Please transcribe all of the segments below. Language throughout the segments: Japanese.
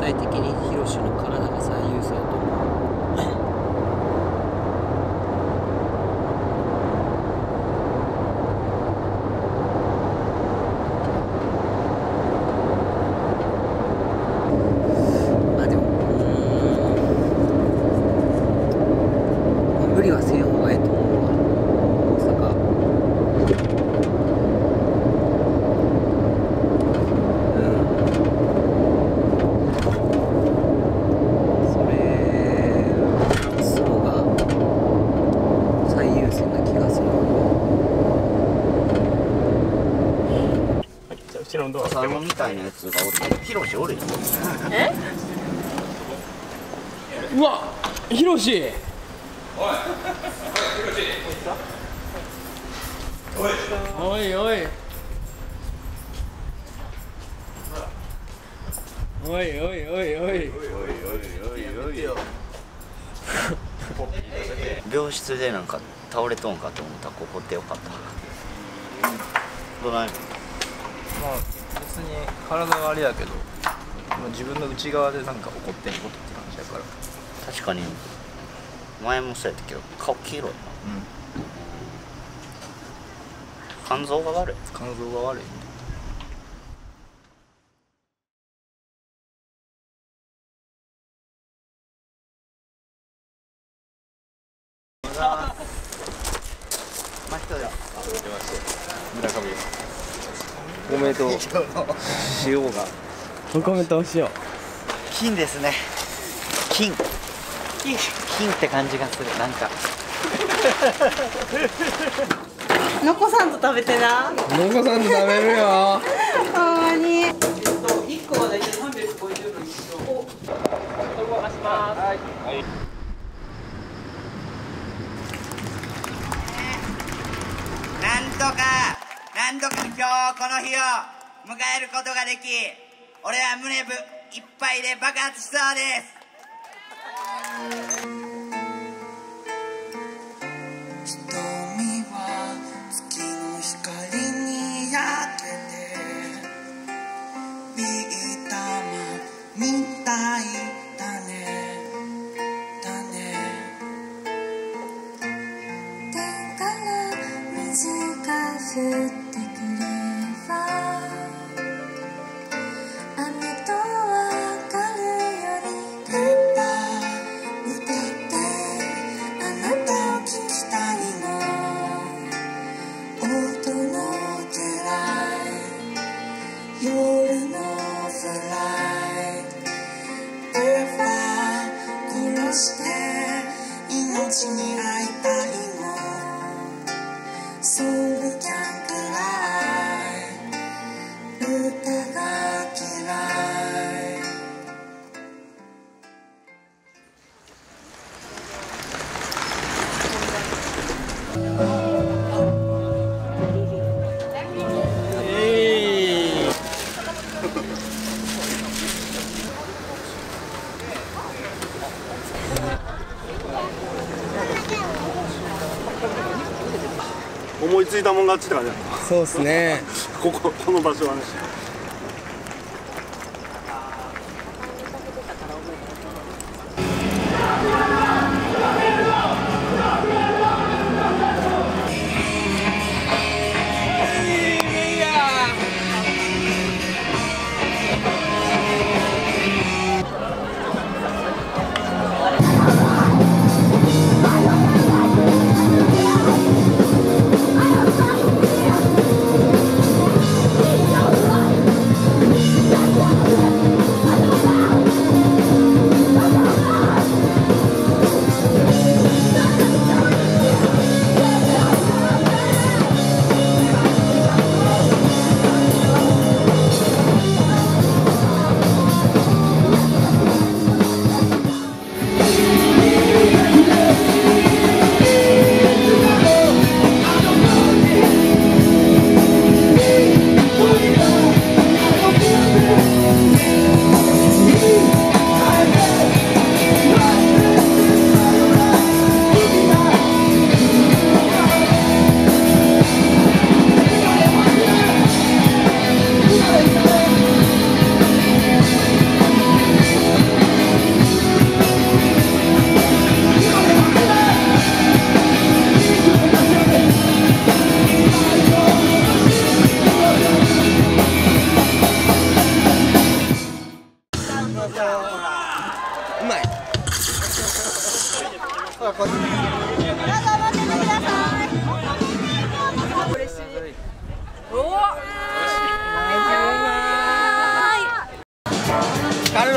対的にヒロシの体が最優先だと思う。まあでも無理はせん方がええと思うわ。大阪サロンみたいなやつがおる。ヒロシおるよ。 え？ うわ、ヒロシ。おいおい。おいおいおいおい。おいおいおいおいおい。 病室でなんか倒れとんかと思ったらここってよかった。どない？ まあ別に体はあれやけど、自分の内側でなんか起こってんことって感じやから。 確かに前もそうやったけど顔黄色いな。肝臓が悪い。 肝臓が悪い。村上です。おめでとう。塩が。 お米とお塩。 金ですね。金って感じがする。なんか残さんと食べてな。 残さんと食べるよ。 ほんまに。 1個は大体350の一緒。お、動かします。はい。 なんとか今日この日を迎えることができ、俺は胸部いっぱいで爆発しそうです。瞳は月の光に焼けてビー玉みたいだね天から水が降ってくれば雨とわかるように歌ってあなたを聞きたいの音の出ない夜のフライ俺は殺して命に会いたいのソウルキャンくらい歌が嫌い思いついたもん勝ちって感じだ。 そうですね。 この場所はね。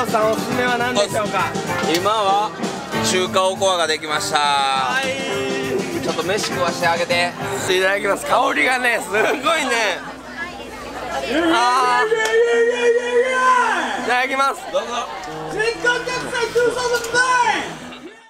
野さんおすすめは何でしょうか？ 今は中華おこわができました。ちょっと飯食わしてあげて。 いただきます。香りがねすごいね。あー、いただきます。 どうぞ。 全国決済2009。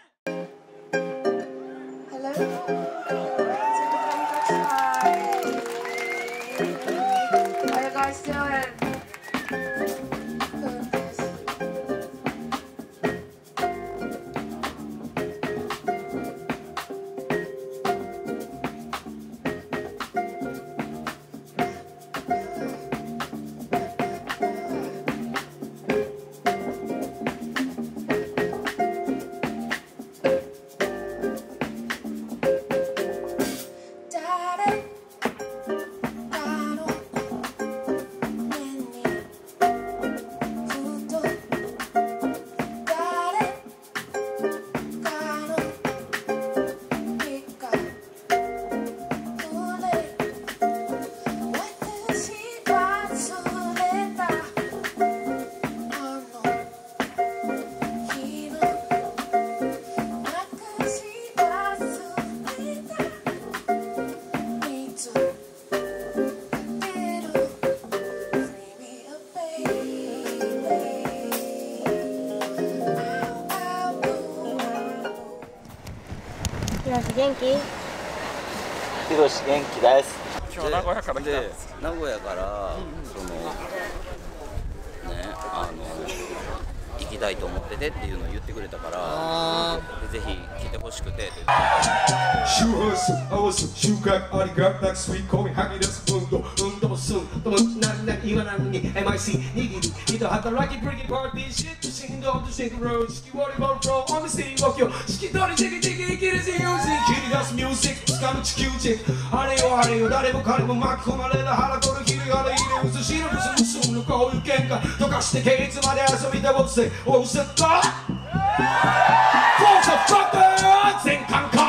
元気？ ひろし元気です。 今日名古屋から来たんでです。 名古屋からそのね行きたいと思っててっていうのを言ってくれたからでぜひ来てほしくて。 シューハス、アワス、シューカー、アリガー、ナックス、ウィーコーミ、ハギレス、運動もすん、ともなんな言わないのに MIC、握り、人働き、ブリキパーティー、シット、シンド、シンクロー、式割りバルプロ、オミシティ、動きを、式取り、ジギジギ、生きるし、ユージン、切り出すミュージック、掴む地球人、あれよあれよ、誰も彼も巻き込まれる腹取る、ひるがれ、入れ薄しる、ブスムスムのこういう喧嘩、溶かして、ケイツまで遊びたぼって、おうせった、フォークファッカー、全感か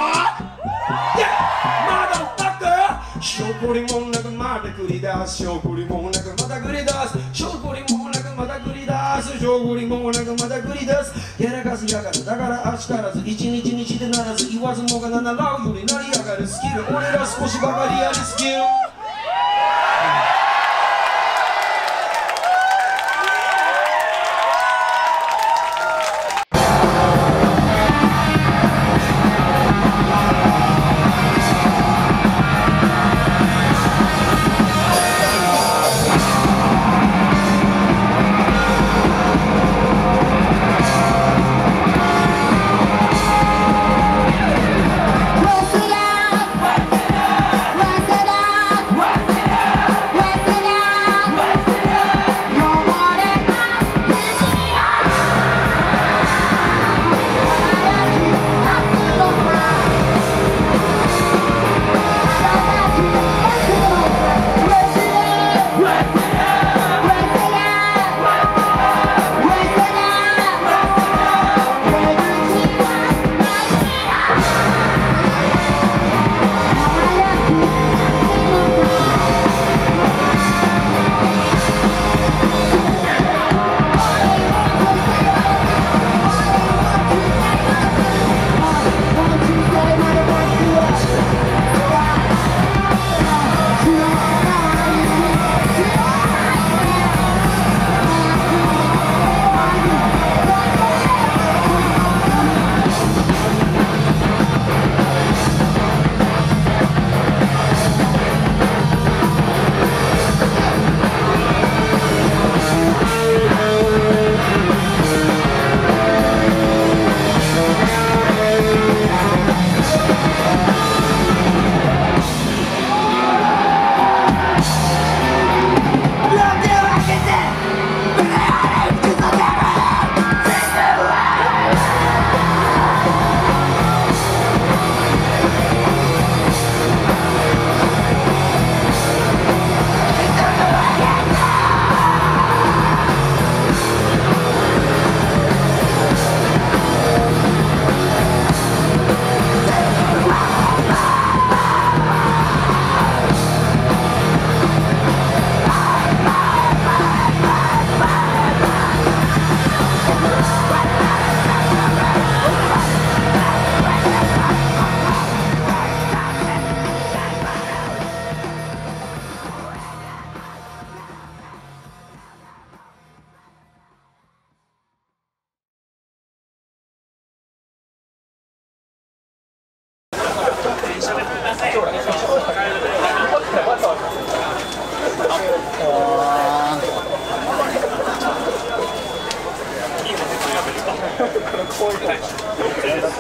しょこりもんなくまた繰り出すしょこりもんなくまた繰り出すしょこりもんなくまた繰り出すしょこりもんなくまた繰り出すやらかすやがるだからあしからず一日にしてならず言わずもがならうよりなりやがるスキル俺ら少しばかりやりスキル Wash it out.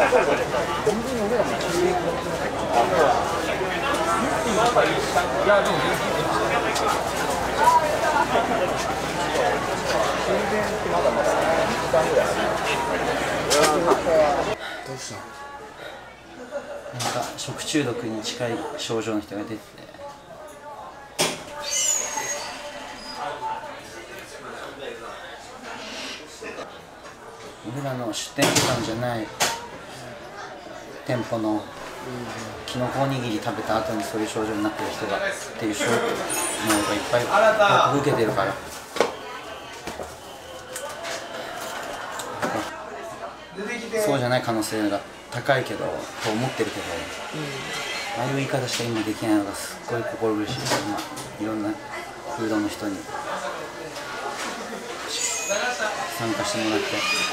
どうしたの？なんか食中毒に近い症状の人が出てて、俺らの出店機関じゃない店舗のきのこおにぎり食べた後にそういう症状になってる人がっていう症状のがいっぱい報告受けてるから。そうじゃない可能性が高いけどと思ってるけど、ああいう言い方しか今できないのがすっごい心苦しい。今いろんなフードの人に参加してもらって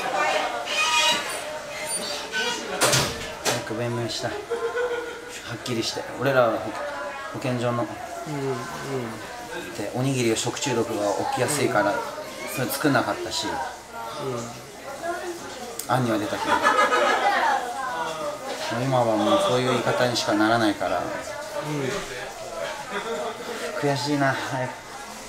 早く弁明したい。はっきりして、俺らは保健所のでおにぎりを食中毒が起きやすいからそれ作んなかったし、案には出たけど、今はもうそういう言い方にしかならないから、悔しいな。早く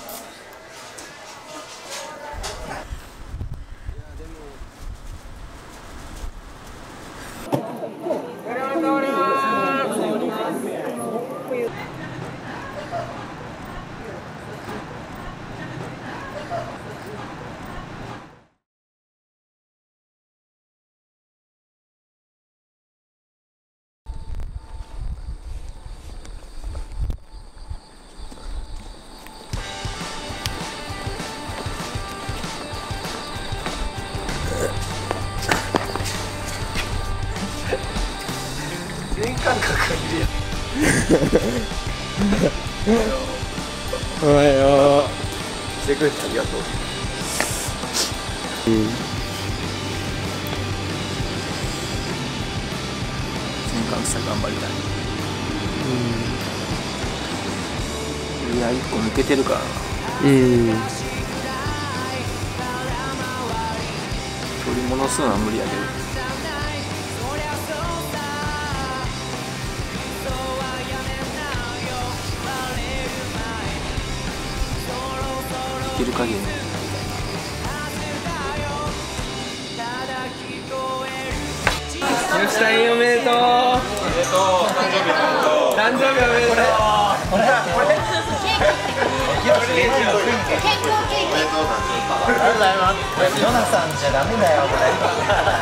年間かかるやん。 おはよう。 来てくれてありがとう。年間さ頑張りたい。いや1個抜けてるからな。取り戻すのは無理やけど。できる限り。 よしさんおめでとう。おめでとう。誕生日おめでとう。これ健康ケーキ。ありがとうございます。ヨナさんじゃダメだよこれ。